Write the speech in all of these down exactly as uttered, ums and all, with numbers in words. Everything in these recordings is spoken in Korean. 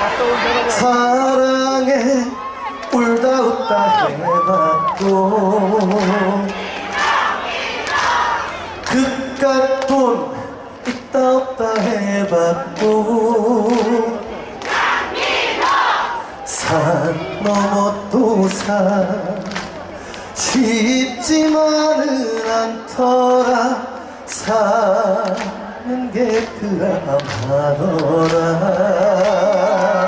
사랑에 울다 웃다 해봤고 그깟 돈 있다 없다 해봤고 산 넘어 또 산 쉽지만은 않더라 사는 게 드라마더라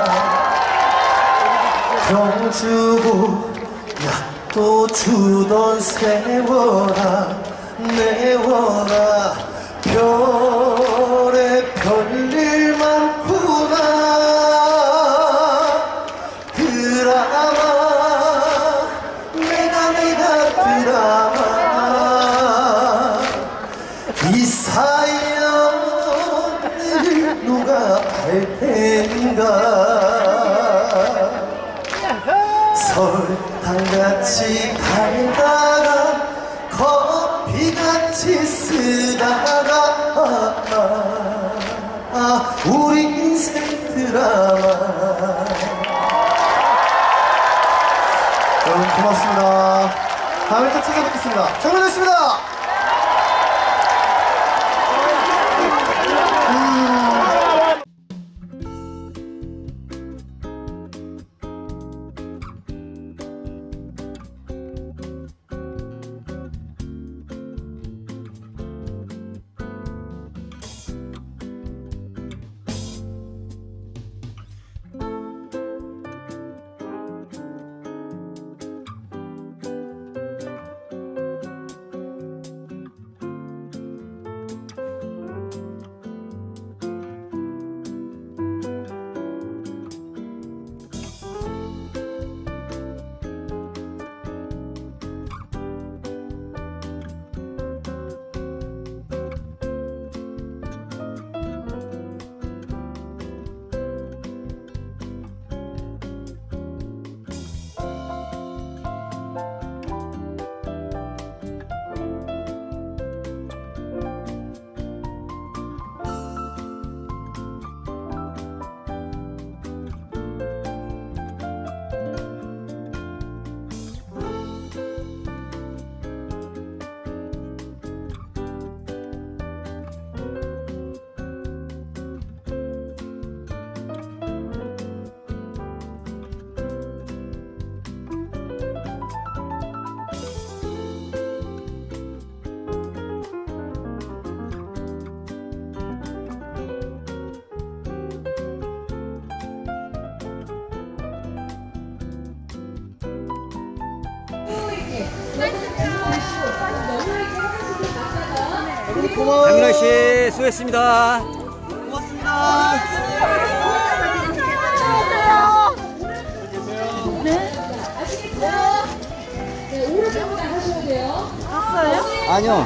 병 주고 약도 주던 세워라 내워라 별에 별일 많구나 드라마 내가 내가 드라마 이 사연을 누가 할 텐가 설탕같이 달다가 커피같이 쓰다가 아, 아, 아, 우리 인생 드라마. 여러분 고맙습니다. 다음에 또 찾아뵙겠습니다. 정면했습니다. 장민호 씨 수고했습니다. 고맙습니다. 네. 네, 오른쪽으로 가시면 돼요. 갔어요? 아니요.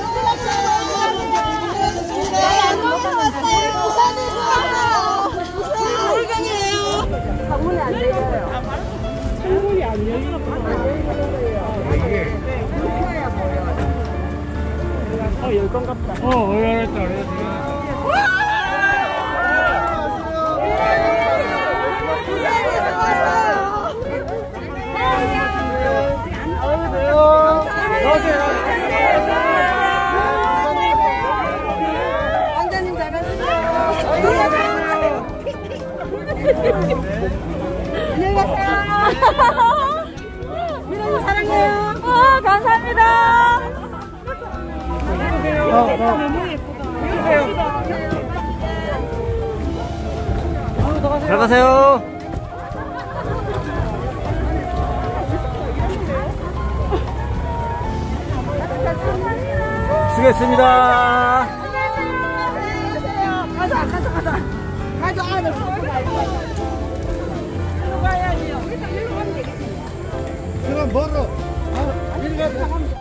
부산에서 왔어요. 부산 물건이에요. 방문이 안 열려요. 창문이 안 열리나 보다. 안 열리는 거예요. 이게 그거야 뭐야. 어, 열건 같다. 어, 열렸다, 열렸다. 원장님 잘하시네요. 안녕히 가세요. 민호님 사랑해요. 아, 감사합니다. 너무 예쁘다. 잘 가세요. 수고했습니다. 가자, 가자, 가자. 가자, 아들. 일로 가야지요. 일로 가면 되겠지. 그럼 멀어. 아, 이리 가자.